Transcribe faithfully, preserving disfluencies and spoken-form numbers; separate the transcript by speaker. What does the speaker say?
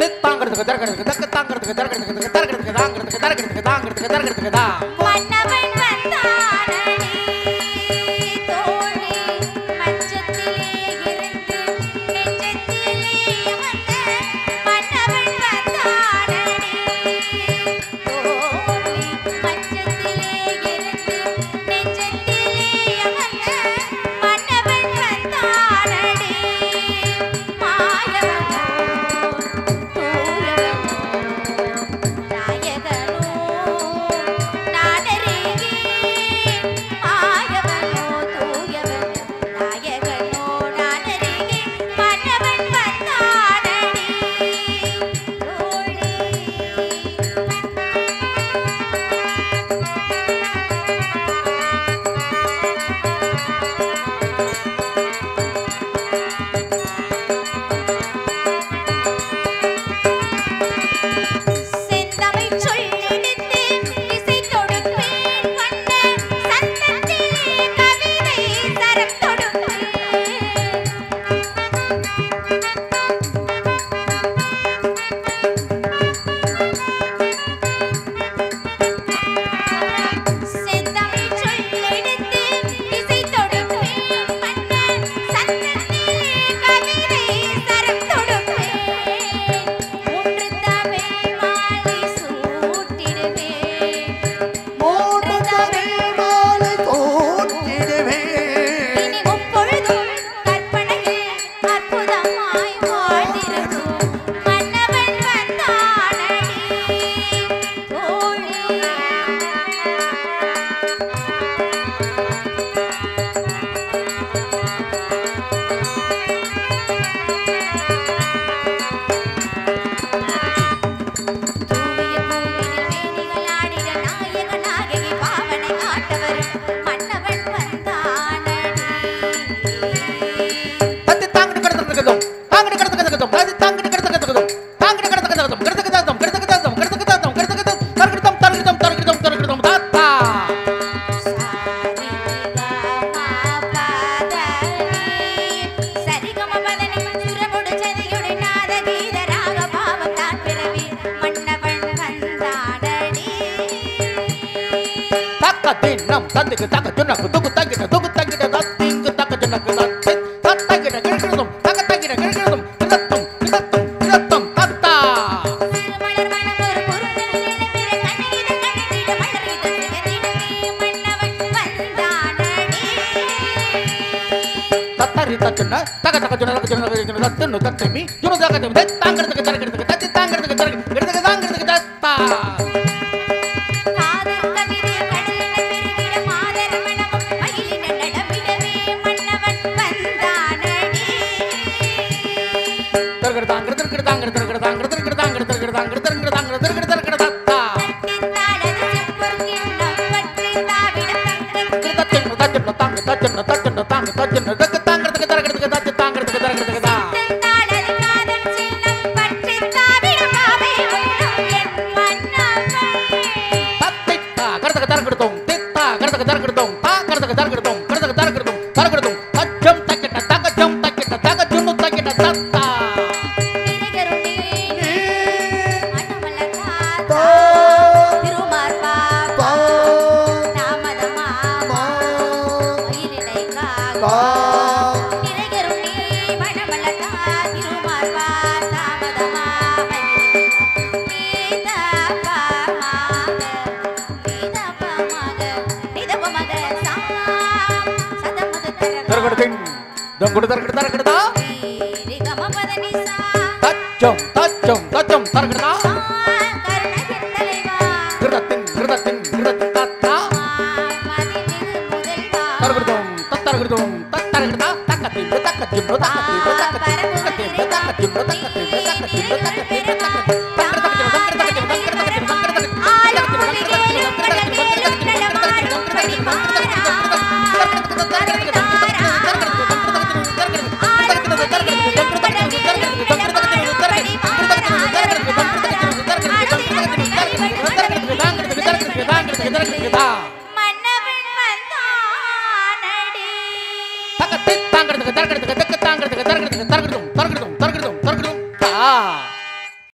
Speaker 1: தித்தாங்கிறதுக்கு தரக்கிறதுக்கு தக்க தாங்கிறதுக்கு தரக்கிறதுக்கு தரக்கிறதுக்கு தாங்கிறதுக்கு தரக்கிறதுக்கு தாங்கிறதுக்கு தரக்கிறதுக்கு தான்
Speaker 2: மன்னவன் வந்தானடி தோழி மஞ்சத்திலே இருந்து நெஞ்சத்திலே வந்த மன்னவன் வந்தானடி தோழி மஞ்சத்திலே இருந்து நெஞ்சத்திலே வந்த மன்னவன் Vandhanadi மாயவனோ
Speaker 1: Nam tandike taka junak tuku tangike tuku tangike datinge taka junak datin tatangike gergertum taka tangike gergertum gergertum gergertum gergertum tatta
Speaker 2: மலர் மனம் ஒரு பொருந்தல் நினைப்பிற கண்ணீர கண்ணீர மலரித சிவனிடமே மன்னவன் Vandhanadi
Speaker 1: தத்தரி தச்சுன taka taka junak taka junak junak datin dattimi junak datin datangerதுக்கு தரக்கிறதுக்கு தத்தி தாங்கிறதுக்கு தரக்கிறதுக்கு தாங்கிறதுக்கு Datta Dong kudu tar kudu tar kudu ta.
Speaker 2: Re gama pada nisa.
Speaker 1: Tacom tacom tacom tar kudu ta.
Speaker 2: Karena gendaleva.
Speaker 1: Gerdatin gerdatin gerdatin tata.
Speaker 2: Mati migu mudelva.
Speaker 1: Tar kudu dong tar kudu dong tar kudu ta. Takatin takatin takatin takatin takatin takatin takatin takatin takatin takatin.